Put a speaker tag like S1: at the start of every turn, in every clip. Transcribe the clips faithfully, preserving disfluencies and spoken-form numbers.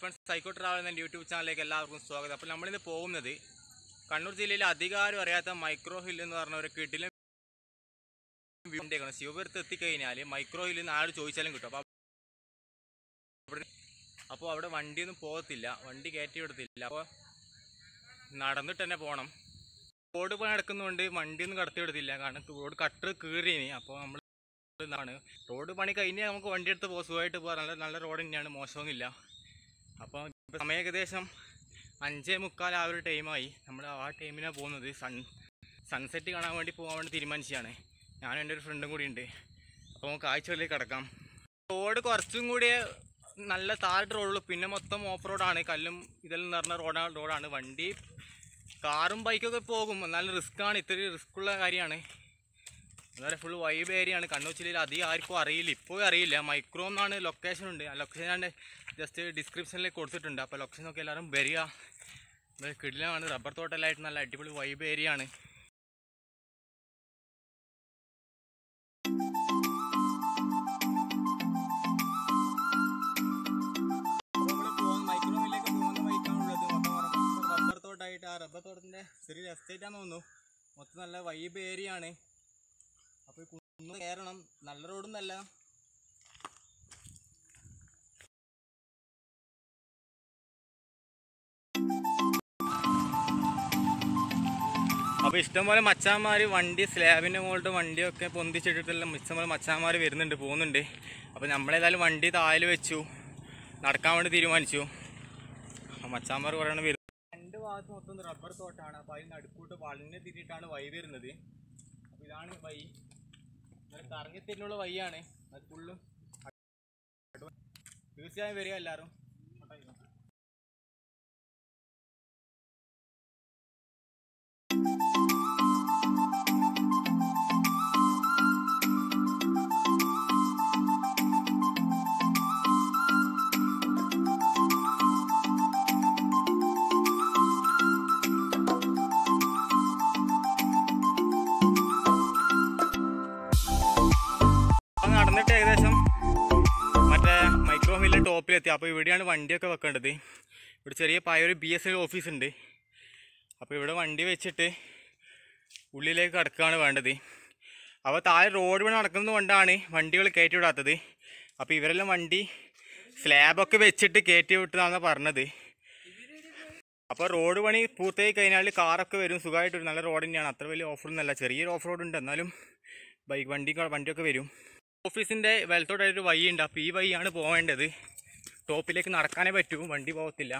S1: Friends, psycho travel എന്ന YouTube ചാനലിലേക്ക് എല്ലാവർക്കും സ്വാഗതം. അപ്പോൾ നമ്മളിന്ന് പോകുന്നത് കണ്ണൂർ ജില്ലയിലെ അധികാരം അറിയാത്ത മൈക്രോ ഹിൽ എന്ന് പറഞ്ഞ ഒരു കിടിലൻ വ്യൂണ്ടേക്കാണ്. ശിവപുരത്ത് എത്തിക്കഴിഞ്ഞാൽ മൈക്രോ ഹില്ലിൽ നിന്ന് ആര് ചോദിച്ചാലും കിട്ടും. അപ്പോൾ അപ്പോൾ അവിടെ വണ്ടിയൊന്നും പോകത്തില്ല, വണ്ടി കയറ്റി വിടത്തില്ല. അപ്പോൾ നടന്നിട്ട് തന്നെ പോകണം. റോഡ് പണി നടക്കുന്നതുകൊണ്ട് വണ്ടിയൊന്നും കടത്തി വിടത്തില്ല, കാരണം റോഡ് കട്ടർ കീറിയിനി. അപ്പോൾ നമ്മൾ എന്താണ് റോഡ് പണി കഴിഞ്ഞാൽ നമുക്ക് വണ്ടി എടുത്ത് പോകും, സുഖമായിട്ട് പോകാം. നല്ല നല്ല റോഡ് തന്നെയാണ്, മോശമൊന്നുമില്ല. അപ്പോൾ ഇപ്പോൾ സമയം ഏകദേശം അഞ്ചേ മുക്കാൽ ആ ഒരു ടൈമായി. നമ്മൾ ആ ടൈമിനാണ് പോകുന്നത്. സൺ സൺസെറ്റ് കാണാൻ വേണ്ടി പോകാൻ വേണ്ടി തീരുമാനിച്ചതാണ്. ഞാനും എൻ്റെ ഒരു ഫ്രണ്ടും കൂടി ഉണ്ട്. അപ്പോൾ നമുക്ക് കാഴ്ചകളിലേക്ക് കിടക്കാം. റോഡ് കുറച്ചും കൂടി നല്ല താഴ്ത്ത റോഡുള്ളൂ, പിന്നെ മൊത്തം ഓഫ് റോഡാണ്. കല്ലും ഇതെല്ലാം നിറഞ്ഞ റോഡാണ് റോഡാണ് വണ്ടി കാറും ബൈക്കൊക്കെ പോകും, എന്നാലും റിസ്ക്കാണ്. ഇത്രയും റിസ്ക്കുള്ള കാര്യമാണ്. അതുപോലെ ഫുൾ വൈബ് ഏരിയയാണ്. കണ്ണൂർ ജില്ലയിൽ അധികം ആർക്കും അറിയില്ല, ഇപ്പോഴും അറിയില്ല. മൈക്രോ എന്നാണ് ലൊക്കേഷൻ ഉണ്ട്. ആ ലൊക്കേഷൻ ഞാൻ ജസ്റ്റ് ഡിസ്ക്രിപ്ഷനിൽ കൊടുത്തിട്ടുണ്ട്. അപ്പോൾ ലൊക്കേഷനൊക്കെ എല്ലാവരും വരിക. കിടിലമാണ്, റബ്ബർ തോട്ടമെല്ലായിട്ട് നല്ല അടിപൊളി വൈബ് ഏരിയ ആണ്. മൈക്രോയിലേക്ക് പോകുന്ന ബൈക്കാണുള്ളത്. റബ്ബർ തോട്ടമായിട്ട് ആ റബ്ബർ തോട്ടത്തിൻ്റെ ചെറിയൊരു എസ്റ്റേറ്റാന്ന് തോന്നുന്നു. മൊത്തം നല്ല വൈബ് ഏരിയ ആണ്. അപ്പോൾ കുന്ന് കയറണം, നല്ല റോഡൊന്നല്ല. അപ്പോൾ ഇഷ്ടംപോലെ മച്ചാന്മാർ വണ്ടി സ്ലാബിൻ്റെ മുകളിൽ വണ്ടിയൊക്കെ പൊന്തിച്ചിട്ടിട്ടെല്ലാം ഇഷ്ടംപോലെ മച്ചാന്മാർ വരുന്നുണ്ട്, പോകുന്നുണ്ട്. അപ്പോൾ നമ്മളേതായാലും വണ്ടി താഴെ വെച്ചു, നടക്കാൻ വേണ്ടി തീരുമാനിച്ചു. മച്ചാന്മാർ കുറേ വരുന്നത്. രണ്ട് ഭാഗത്ത് മൊത്തം റബ്ബർ തോട്ടമാണ്. അപ്പോൾ അതിന് നടുക്കൂട്ട് വളഞ്ഞ് തിരിയിട്ടാണ് വഴി വരുന്നത്. അപ്പോൾ ഇതാണ് വഴി, കറങ്ങിത്തിരിഞ്ഞുള്ള വഴിയാണ്. അത് ഫുള്ളും തീർച്ചയായും വരിക എല്ലാവരും. നടന്നിട്ട് ഏകദേശം മറ്റേ മൈക്രോ ഹില്ലിൻ്റെ ടോപ്പിലെത്തി. അപ്പോൾ ഇവിടെയാണ് വണ്ടിയൊക്കെ വെക്കേണ്ടത്. ഇവിടെ ചെറിയ പായൊരു B S N L office ഉണ്ട്. അപ്പോൾ ഇവിടെ വണ്ടി വെച്ചിട്ട് ഉള്ളിലേക്ക് കടക്കുകയാണ് വേണ്ടത്. അപ്പോൾ താഴെ റോഡ് പണി നടക്കുന്നത് കൊണ്ടാണ് വണ്ടികൾ കയറ്റി വിടാത്തത്. അപ്പോൾ ഇവരെല്ലാം വണ്ടി സ്ലാബൊക്കെ വെച്ചിട്ട് കയറ്റി വിട്ടതാണെന്നാണ് പറഞ്ഞത്. അപ്പോൾ റോഡ് പണി പൂർത്തിയായി കഴിഞ്ഞാൽ കാറൊക്കെ വരും, സുഖമായിട്ട് വരും. നല്ല റോഡ് തന്നെയാണ്, അത്ര വലിയ ഓഫ് റോഡൊന്നുമല്ല, ചെറിയൊരു ഓഫ് റോഡ് ഉണ്ട്. എന്നാലും ബൈക്ക് വണ്ടി വണ്ടിയൊക്കെ വരും. ഓഫീസിൻ്റെ വലത്തോട്ടായിട്ടൊരു വഴിയുണ്ട്. അപ്പോൾ ഈ വഴിയാണ് പോകേണ്ടത്. ടോപ്പിലേക്ക് നടക്കാനേ പറ്റൂ, വണ്ടി പോകത്തില്ല.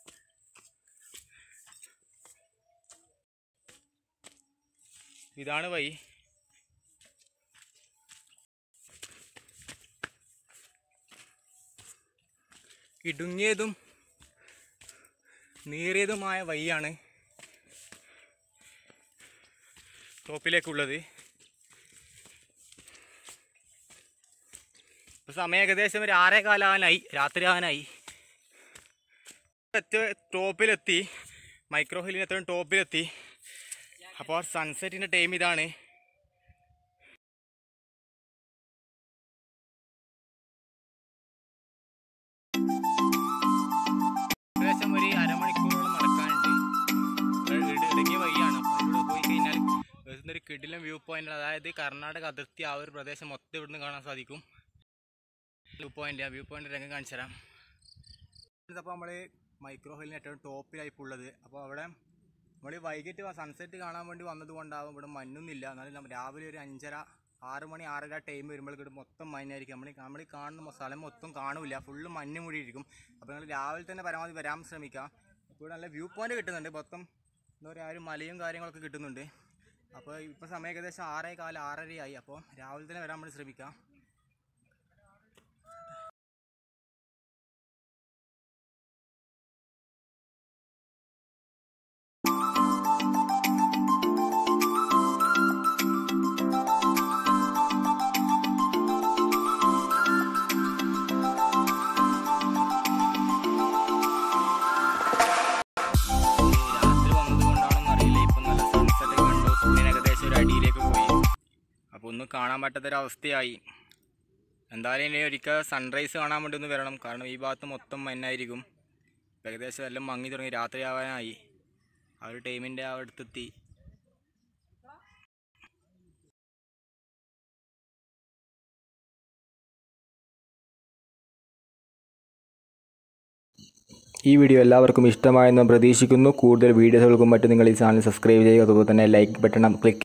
S1: ഇതാണ് വഴി. ഇടുങ്ങിയതും നീറിയതുമായ വഴിയാണ് ടോപ്പിലേക്കുള്ളത്. സമയം ഏകദേശം ഒരു ആറേ കാലാവാനായി, രാത്രി ആവാനായി. ടോപ്പിലെത്തി, മൈക്രോ ഹില്ലിന് എത്രയും ടോപ്പിലെത്തി. അപ്പോൾ സൺസെറ്റിൻ്റെ ടൈം ഇതാണ്. ഏകദേശം ഒരു അരമണിക്കൂറോളം നടക്കാനുണ്ട്. ഇടുങ്ങിയ വഴിയാണ്. അപ്പോൾ ഇവിടെ പോയി കഴിഞ്ഞാൽ ഒരു കിടിലൻ വ്യൂ പോയിന്റ്, അതായത് കർണാടക അതിർത്തി ആ ഒരു പ്രദേശം മൊത്തം ഇവിടുന്ന് കാണാൻ സാധിക്കും. വ്യൂ പോയിന്റ്, ആ വ്യൂ പോയിന്റ് രംഗം കാണിച്ചു തരാം. അപ്പോൾ നമ്മൾ മൈക്രോ ഹില്ലിന് ഏറ്റവും ടോപ്പിലായി ഇപ്പോൾ ഉള്ളത്. അപ്പോൾ അവിടെ നമ്മൾ വൈകിട്ട് സൺസെറ്റ് കാണാൻ വേണ്ടി വന്നത് കൊണ്ടാവും ഇവിടെ മഞ്ഞൊന്നുമില്ല. എന്നാലും രാവിലെ ഒരു അഞ്ചര ആറ് മണി ആറര ടൈം വരുമ്പോഴേക്കും ഇവിടെ മൊത്തം മഞ്ഞായിരിക്കും. നമ്മൾ നമ്മൾ കാണുന്ന സ്ഥലം മൊത്തം കാണില്ല, ഫുള്ള് മഞ്ഞ് മൂടിയിരിക്കും. അപ്പോൾ നിങ്ങൾ രാവിലെ തന്നെ പരമാവധി വരാൻ ശ്രമിക്കുക. ഇപ്പോൾ ഇവിടെ നല്ല വ്യൂ പോയിന്റ് കിട്ടുന്നുണ്ട്. മൊത്തം എന്താ പറയുക, ഒരു മലയും കാര്യങ്ങളൊക്കെ കിട്ടുന്നുണ്ട്. അപ്പോൾ ഇപ്പോൾ സമയം ഏകദേശം ആറേ കാലം ആറരയായി. അപ്പോൾ രാവിലെ തന്നെ വരാൻ വേണ്ടി ശ്രമിക്കാം. ഒന്നും കാണാൻ പറ്റാത്തൊരവസ്ഥയായി. എന്തായാലും ഇനി ഒരിക്കൽ സൺറൈസ് കാണാൻ വേണ്ടി ഒന്ന് വരണം, കാരണം ഈ ഭാഗത്ത് മൊത്തം മഞ്ഞായിരിക്കും. ഏകദേശം എല്ലാം മങ്ങി തുടങ്ങി, രാത്രി ആവാനായി. ആ ഒരു ടൈമിൻ്റെ ആ അടുത്തെത്തി. ഈ വീഡിയോ എല്ലാവർക്കും ഇഷ്ടമായെന്ന് പ്രതീക്ഷിക്കുന്നു. കൂടുതൽ വീഡിയോകൾക്കും മറ്റും നിങ്ങൾ ഈ ചാനൽ സബ്സ്ക്രൈബ് ചെയ്യുക. അതുപോലെ തന്നെ ലൈക്ക് ബട്ടൺ ക്ലിക്ക്